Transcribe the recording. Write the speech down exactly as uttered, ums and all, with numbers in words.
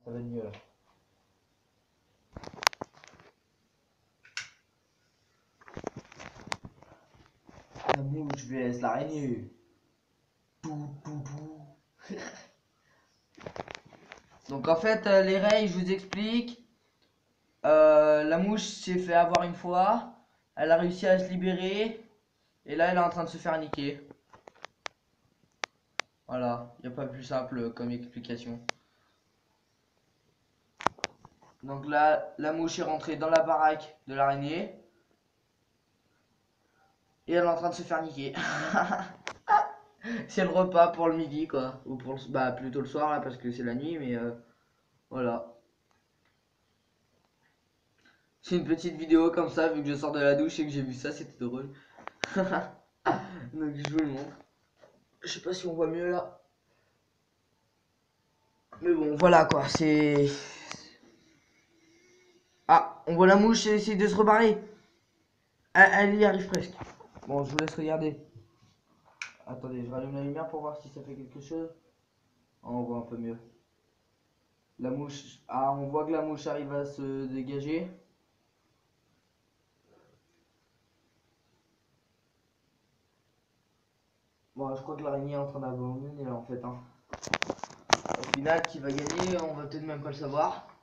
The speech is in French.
Ça va être mieux là. La mouche vs l'araignée. Pou, pou, pou. Donc en fait, euh, les règles, je vous explique. Euh, la mouche s'est fait avoir une fois. Elle a réussi à se libérer. Et là, elle est en train de se faire niquer. Voilà, il n'y a pas plus simple comme explication. Donc là, la mouche est rentrée dans la baraque de l'araignée. Et elle est en train de se faire niquer. C'est le repas pour le midi, quoi. Ou pour le, bah, plutôt le soir, là, parce que c'est la nuit, mais euh, voilà. C'est une petite vidéo comme ça, vu que je sors de la douche et que j'ai vu ça, c'était drôle. Donc je vous le montre. Je sais pas si on voit mieux là. Mais bon, voilà quoi, c'est... Ah, on voit la mouche essayer de se rebarrer. Elle, elle y arrive presque. Bon, je vous laisse regarder. Attendez, je rallume la lumière pour voir si ça fait quelque chose. Oh, on voit un peu mieux. La mouche... Ah, on voit que la mouche arrive à se dégager. Bon, je crois que l'araignée est en train d'abandonner là en fait. Hein. Au final, qui va gagner, on va peut-être même pas le savoir.